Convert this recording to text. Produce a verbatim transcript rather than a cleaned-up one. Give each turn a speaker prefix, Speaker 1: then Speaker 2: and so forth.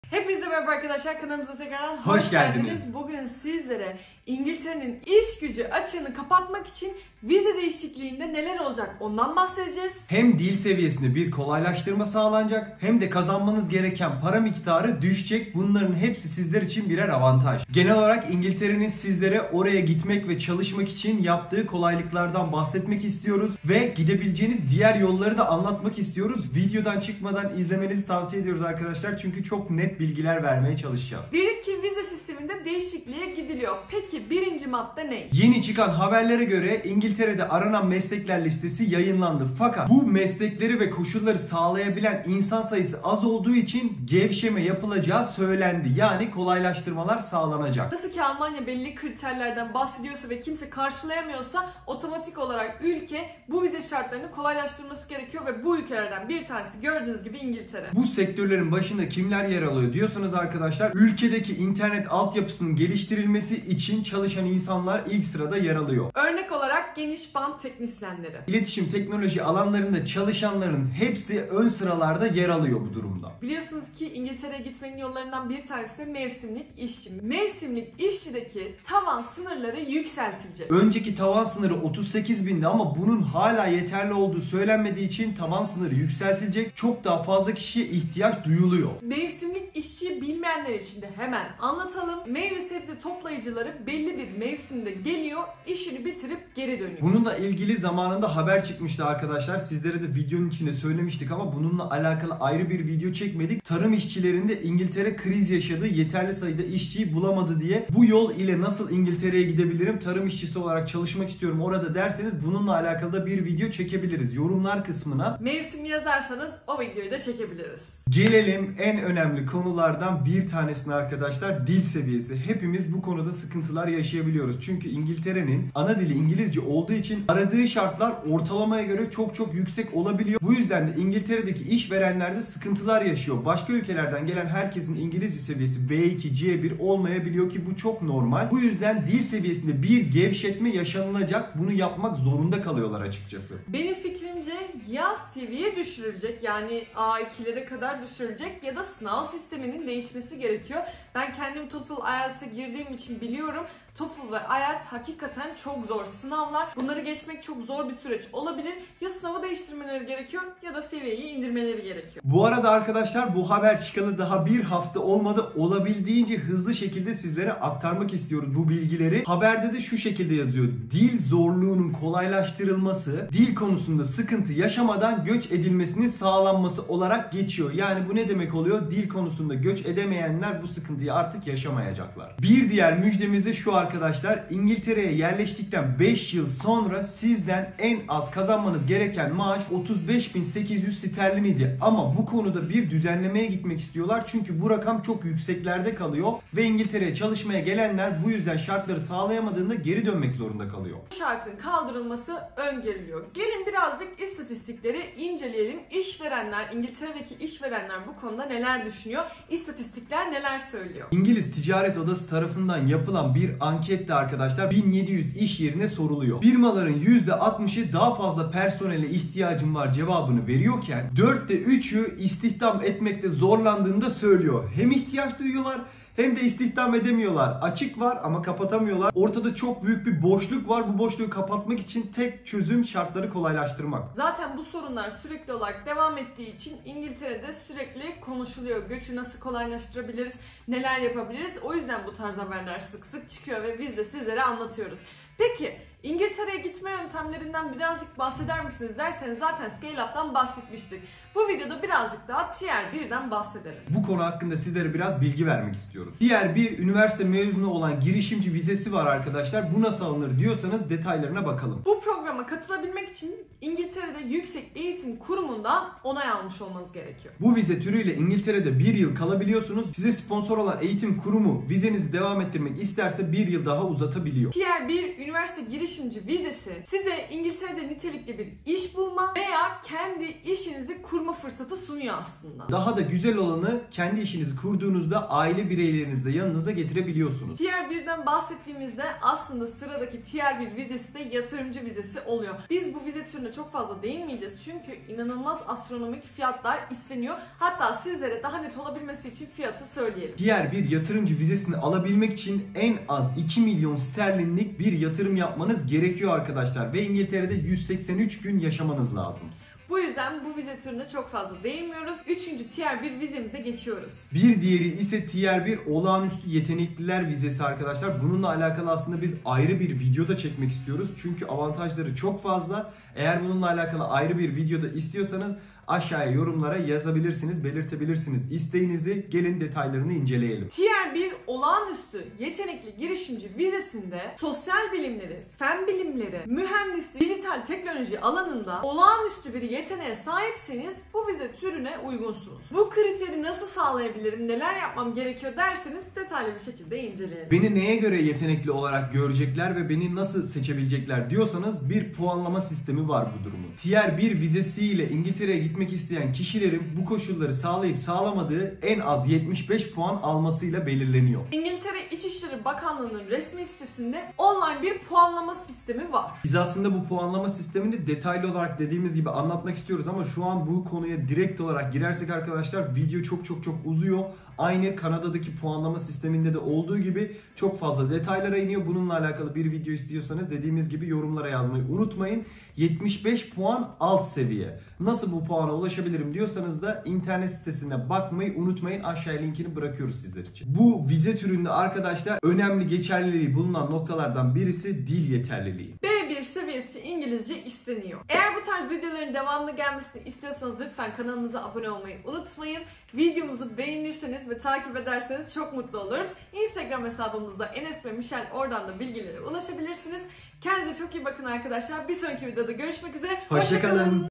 Speaker 1: Hepinize merhaba arkadaşlar, kanalımıza tekrardan hoş,
Speaker 2: hoş geldiniz.
Speaker 1: geldiniz. Bugün sizlere İngiltere'nin iş gücü açığını kapatmak için vize değişikliğinde neler olacak ondan bahsedeceğiz.
Speaker 2: Hem dil seviyesinde bir kolaylaştırma sağlanacak hem de kazanmanız gereken para miktarı düşecek. Bunların hepsi sizler için birer avantaj. Genel olarak İngiltere'nin sizlere oraya gitmek ve çalışmak için yaptığı kolaylıklardan bahsetmek istiyoruz. Ve gidebileceğiniz diğer yolları da anlatmak istiyoruz. Videodan çıkmadan izlemenizi tavsiye ediyoruz arkadaşlar. Çünkü çok net bilgiler vermeye çalışacağız.
Speaker 1: Bir iki vize sisteminde değişikliğe gidiliyor. Peki birinci madde ne?
Speaker 2: Yeni çıkan haberlere göre İngiltere'de aranan meslekler listesi yayınlandı. Fakat bu meslekleri ve koşulları sağlayabilen insan sayısı az olduğu için gevşeme yapılacağı söylendi. Yani kolaylaştırmalar sağlanacak.
Speaker 1: Nasıl ki Almanya belli kriterlerden bahsediyorsa ve kimse karşılayamıyorsa otomatik olarak ülke bu vize şartlarını kolaylaştırması gerekiyor ve bu ülkelerden bir tanesi gördüğünüz gibi İngiltere.
Speaker 2: Bu sektörlerin başında kimler yer alıyor diyorsanız arkadaşlar, ülkedeki internet altyapısının geliştirilmesi için çalışan insanlar ilk sırada yer alıyor.
Speaker 1: Örnek olarak geniş bant teknisyenleri.
Speaker 2: İletişim teknoloji alanlarında çalışanların hepsi ön sıralarda yer alıyor bu durumda.
Speaker 1: Biliyorsunuz ki İngiltere'ye gitmenin yollarından bir tanesi de mevsimlik işçi. Mevsimlik işçideki tavan sınırları yükseltilecek.
Speaker 2: Önceki tavan sınırı otuz sekiz bindi ama bunun hala yeterli olduğu söylenmediği için tavan sınırı yükseltilecek. Çok daha fazla kişiye ihtiyaç duyuluyor.
Speaker 1: Mevsimlik işçiyi bilmeyenler için de hemen anlatalım. Meyve sebze toplayıcıları belli bir mevsimde geliyor, işini bitirip geri dönüyor.
Speaker 2: Bununla ilgili zamanında haber çıkmıştı arkadaşlar. Sizlere de videonun içinde söylemiştik ama bununla alakalı ayrı bir video çekmedik. Tarım işçilerinde İngiltere kriz yaşadı. Yeterli sayıda işçiyi bulamadı diye. Bu yol ile nasıl İngiltere'ye gidebilirim? Tarım işçisi olarak çalışmak istiyorum orada derseniz bununla alakalı da bir video çekebiliriz. Yorumlar kısmına
Speaker 1: mevsim yazarsanız o videoyu da çekebiliriz.
Speaker 2: Gelelim en önemli konulardan bir tanesine arkadaşlar, dil seviyesi. Hepimiz bu konuda sıkıntılar yaşayabiliyoruz. Çünkü İngiltere'nin ana dili İngilizce olduğu için aradığı şartlar ortalamaya göre çok çok yüksek olabiliyor. Bu yüzden de İngiltere'deki işverenler de sıkıntılar yaşıyor. Başka ülkelerden gelen herkesin İngilizce seviyesi B iki, C bir olmayabiliyor ki bu çok normal. Bu yüzden dil seviyesinde bir gevşetme yaşanılacak. Bunu yapmak zorunda kalıyorlar açıkçası.
Speaker 1: Benim fikrimce ya seviye düşürülecek, yani A ikilere kadar düşürülecek ya da sınav sisteminin değişmesi gerekiyor. Ben kendim TOEFL, I E L T S'e girdiğim için biliyorum. TOEFL ve I E L T S hakikaten çok zor sınavlar. Bunları geçmek çok zor bir süreç olabilir. Ya sınavı değiştirmeleri gerekiyor ya da seviyeyi indirmeleri gerekiyor.
Speaker 2: Bu arada arkadaşlar, bu haber çıkalı daha bir hafta olmadı. Olabildiğince hızlı şekilde sizlere aktarmak istiyoruz bu bilgileri. Haberde de şu şekilde yazıyor. Dil zorluğunun kolaylaştırılması, dil konusunda sıkıntı yaşamadan göç edilmesinin sağlanması olarak geçiyor. Yani bu ne demek oluyor? Dil konusunda göç edemeyenler bu sıkıntıyı artık yaşamayacaklar. Bir diğer müjdemiz de şu arkadaşlar. İngiltere'ye yerleştikten beş yıl sonra sizden en az kazanmanız gereken maaş otuz beş bin sekiz yüz sterlin idi. Ama bu konuda bir düzenlemeye gitmek istiyorlar. Çünkü bu rakam çok yükseklerde kalıyor ve İngiltere'ye çalışmaya gelenler bu yüzden şartları sağlayamadığında geri dönmek zorunda kalıyor.
Speaker 1: Bu şartın kaldırılması öngörülüyor. Gelin birazcık istatistikleri inceleyelim. İşverenler, İngiltere'deki işverenler bu konuda neler düşünüyor? İstatistikler neler söylüyor?
Speaker 2: İngiliz Ticaret Odası tarafından yapılan bir ankette arkadaşlar bin yedi yüz iş yerine soruluyor. Firmaların yüzde altmışı daha fazla personele ihtiyacım var cevabını veriyorken dörtte üçü istihdam etmekte zorlandığını da söylüyor. Hem ihtiyaç duyuyorlar hem de istihdam edemiyorlar. Açık var ama kapatamıyorlar. Ortada çok büyük bir boşluk var. Bu boşluğu kapatmak için tek çözüm şartları kolaylaştırmak.
Speaker 1: Zaten bu sorunlar sürekli olarak devam ettiği için İngiltere'de sürekli konuşuluyor. Göçü nasıl kolaylaştırabiliriz, neler yapabiliriz? O yüzden bu tarz haberler sık sık çıkıyor ve biz de sizlere anlatıyoruz. Peki İngiltere'ye gitme yöntemlerinden birazcık bahseder misiniz derseniz zaten Scale Up'tan bahsetmiştik. Bu videoda birazcık daha Tier birden bahsedelim.
Speaker 2: Bu konu hakkında sizlere biraz bilgi vermek istiyoruz. Tier bir üniversite mezunu olan girişimci vizesi var arkadaşlar. Bu nasıl alınır diyorsanız detaylarına bakalım.
Speaker 1: Bu programa katılabilmek için İngiltere'de Yüksek Eğitim Kurumu'ndan onay almış olmanız gerekiyor.
Speaker 2: Bu vize türüyle İngiltere'de bir yıl kalabiliyorsunuz. Size sponsor olan eğitim kurumu vizenizi devam ettirmek isterse bir yıl daha uzatabiliyor.
Speaker 1: Tier bir üniversite girişimci vizesi size İngiltere'de nitelikli bir iş bulma veya kendi işinizi kurma fırsatı sunuyor aslında.
Speaker 2: Daha da güzel olanı, kendi işinizi kurduğunuzda aile bireylerinizi de yanınıza getirebiliyorsunuz.
Speaker 1: Tier birden bahsettiğimizde aslında sıradaki Tier bir vizesi de yatırımcı vizesi oluyor. Biz bu vize türüne çok fazla değinmeyeceğiz çünkü inanılmaz astronomik fiyatlar isteniyor. Hatta sizlere daha net olabilmesi için fiyatı söyleyelim.
Speaker 2: Diğer bir yatırımcı vizesini alabilmek için en az iki milyon sterlinlik bir yatırım yapmanız gerekiyor arkadaşlar ve İngiltere'de yüz seksen üç gün yaşamanız lazım.
Speaker 1: Bu yüzden bu vize türüne çok fazla değinmiyoruz. Üçüncü Tier bir vizemize geçiyoruz.
Speaker 2: Bir diğeri ise Tier bir olağanüstü yetenekliler vizesi arkadaşlar. Bununla alakalı aslında biz ayrı bir video da çekmek istiyoruz. Çünkü avantajları çok fazla. Eğer bununla alakalı ayrı bir videoda istiyorsanız aşağıya yorumlara yazabilirsiniz, belirtebilirsiniz isteğinizi. Gelin detaylarını inceleyelim.
Speaker 1: Tier bir olağanüstü yetenekli girişimci vizesinde sosyal bilimleri, fen bilimleri, mühendislik, dijital teknoloji alanında olağanüstü bir yeteneğe sahipseniz bu vize türüne uygunsunuz. Bu kriteri nasıl sağlayabilirim, neler yapmam gerekiyor derseniz detaylı bir şekilde inceleyelim.
Speaker 2: Beni neye göre yetenekli olarak görecekler ve beni nasıl seçebilecekler diyorsanız bir puanlama sistemi var bu durumun. Tier bir vizesiyle İngiltere'ye gitmek isteyen kişilerin bu koşulları sağlayıp sağlamadığı en az yetmiş beş puan almasıyla belirleniyor.
Speaker 1: İngiltere İçişleri Bakanlığı'nın resmi sitesinde online bir puanlama sistemi var.
Speaker 2: Biz aslında bu puanlama sistemini detaylı olarak dediğimiz gibi anlatmak istiyoruz ama şu an bu konuya direkt olarak girersek arkadaşlar video çok çok çok uzuyor. Aynı Kanada'daki puanlama sisteminde de olduğu gibi çok fazla detaylara iniyor. Bununla alakalı bir video istiyorsanız dediğimiz gibi yorumlara yazmayı unutmayın. yetmiş beş puan alt seviye. Nasıl bu puana ulaşabilirim diyorsanız da internet sitesine bakmayı unutmayın. Aşağıya linkini bırakıyoruz sizler için. Bu vize türünde arkadaşlar önemli geçerliliği bulunan noktalardan birisi dil yeterliliği.
Speaker 1: B bir seviyesi İngilizce isteniyor. Eğer bu tarz videoların devamlı gelmesini istiyorsanız lütfen kanalımıza abone olmayı unutmayın. Videomuzu beğenirseniz ve takip ederseniz çok mutlu oluruz. Instagram hesabımızda Enes ve Michel, oradan da bilgilere ulaşabilirsiniz. Kendinize çok iyi bakın arkadaşlar. Bir sonraki videoda görüşmek üzere.
Speaker 2: Hoşça kalın.